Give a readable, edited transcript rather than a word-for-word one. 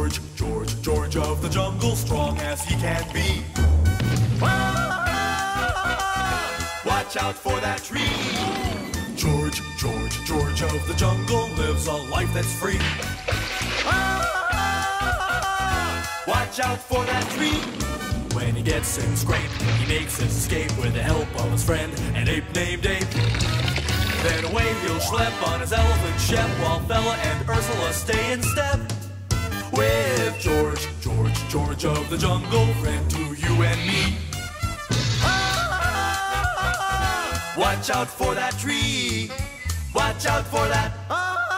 George of the jungle, strong as he can be. Watch out for that tree. George of the jungle lives a life that's free. Watch out for that tree. When he gets in scrape, he makes his escape with the help of his friend, an ape named Ape. Then away he'll schlep on his elephant shep, while Fella and Ursula stay in step. With George of the jungle, friend to you and me. Watch out for that tree. Watch out for that.